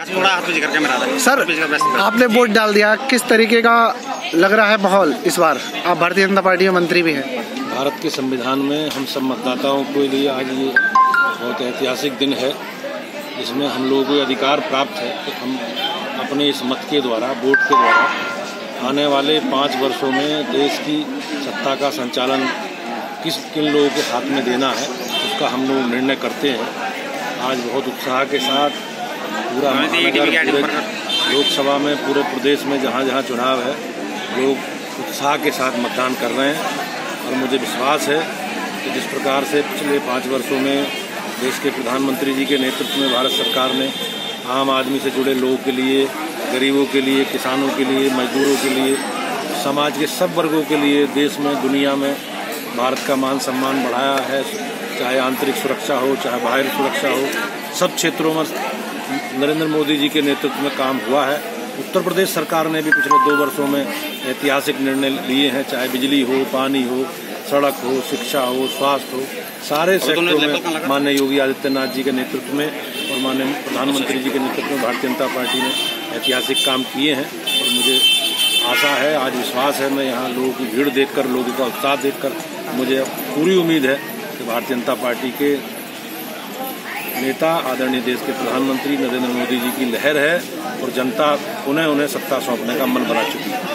थोड़ा हाथ पीछे करके मेरा सर, आपने वोट डाल दिया, किस तरीके का लग रहा है माहौल इस बार? आप भारतीय जनता पार्टी में मंत्री भी हैं। भारत के संविधान में हम सब मतदाताओं के लिए आज ये बहुत ऐतिहासिक दिन है, जिसमें हम लोगों को अधिकार प्राप्त है कि हम अपने इस मत के द्वारा, वोट के द्वारा आने वाले 5 वर्षों में देश की सत्ता का संचालन किन लोगों के हाथ में देना है, उसका हम लोग निर्णय करते हैं। आज बहुत उत्साह के साथ पूरा महानगर, पूरे लोकसभा में, पूरे प्रदेश में जहाँ जहाँ चुनाव है, लोग उत्साह के साथ मतदान कर रहे हैं। और मुझे विश्वास है कि जिस प्रकार से पिछले 5 वर्षों में देश के प्रधानमंत्री जी के नेतृत्व में भारत सरकार ने आम आदमी से जुड़े लोगों के लिए, गरीबों के लिए, किसानों के लिए, मजदूरों के लिए, समाज के सब वर्गों के लिए देश में, दुनिया में भारत का मान सम्मान बढ़ाया है। चाहे आंतरिक सुरक्षा हो, चाहे बाहरी सुरक्षा हो, सब क्षेत्रों में नरेंद्र मोदी जी के नेतृत्व में काम हुआ है। उत्तर प्रदेश सरकार ने भी पिछले 2 वर्षों में ऐतिहासिक निर्णय लिए हैं, चाहे बिजली हो, पानी हो, सड़क हो, शिक्षा हो, स्वास्थ्य हो, सारे सेक्टरों में माननीय योगी आदित्यनाथ जी के नेतृत्व में और माननीय प्रधानमंत्री जी के नेतृत्व में भारतीय जनता पार्टी ने ऐतिहासिक काम किए हैं। और मुझे आशा है, आज विश्वास है, मैं यहाँ लोगों की भीड़ देखकर, लोगों का उत्साह देखकर मुझे पूरी उम्मीद है कि भारतीय जनता पार्टी के नेता आदरणीय देश के प्रधानमंत्री नरेंद्र मोदी जी की लहर है और जनता उन्हें सत्ता सौंपने का मन बना चुकी है।